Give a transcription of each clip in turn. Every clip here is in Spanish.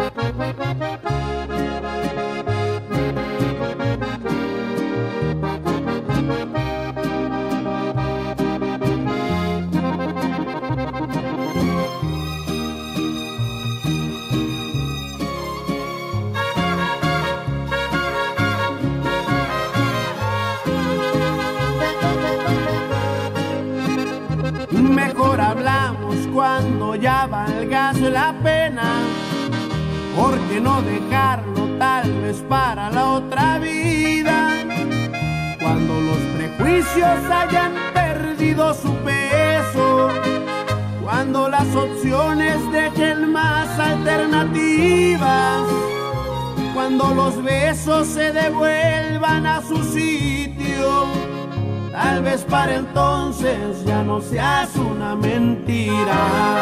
Mejor hablamos cuando ya valgas la pena, ¿por qué no dejarlo tal vez para la otra vida? Cuando los prejuicios hayan perdido su peso, cuando las opciones dejen más alternativas, cuando los besos se devuelvan a su sitio, tal vez para entonces ya no seas una mentira.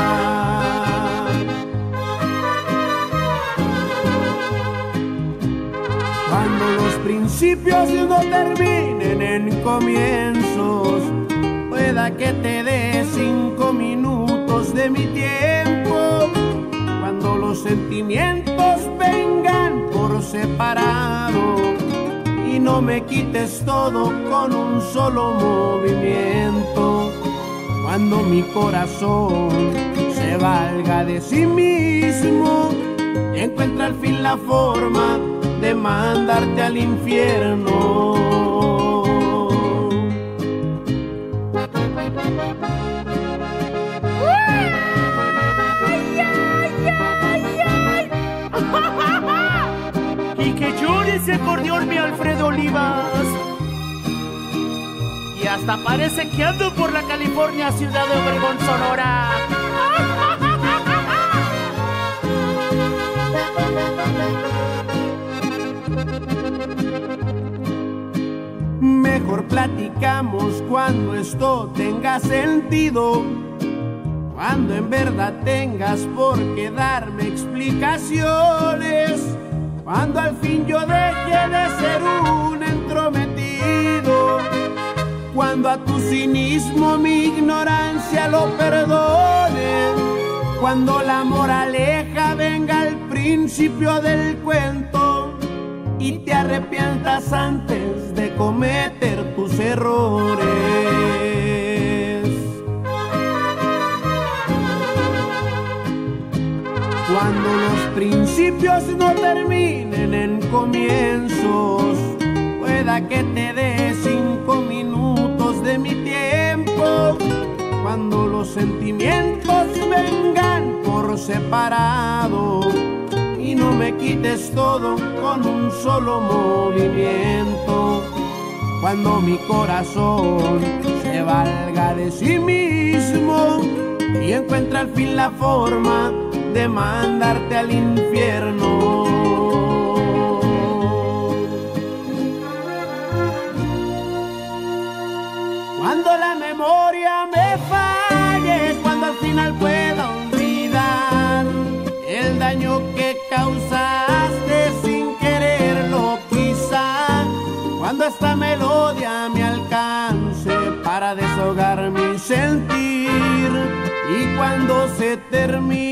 Cuando los principios no terminen en comienzos, pueda que te dé 5 minutos de mi tiempo. Cuando los sentimientos vengan por separado y no me quites todo con un solo movimiento. Cuando mi corazón se valga de sí mismo y encuentra al fin la forma de mandarte al infierno. Y que llore ese acordeón mi Alfredo Olivas. Y hasta parece que ando por la California, ciudad de Obregón, Sonora. Mejor platicamos cuando esto tenga sentido, cuando en verdad tengas por qué darme explicaciones, cuando al fin yo deje de ser un entrometido, cuando a tu cinismo mi ignorancia lo perdone, cuando la moraleja venga al principio del cuento y te arrepientas antes de cometer tus errores. Cuando los principios no terminen en comienzos, pueda que te dé 5 minutos de mi tiempo. Cuando los sentimientos vengan por separado y no me quites todo con un solo movimiento. Cuando mi corazón se valga de sí mismo y encuentra al fin la forma de mandarte al infierno. Cuando la memoria me falle, cuando al final pueda olvidar el daño que causaste sin quererlo quizá, cuando esta melodía me alcance para desahogar mi sentir y cuando se termine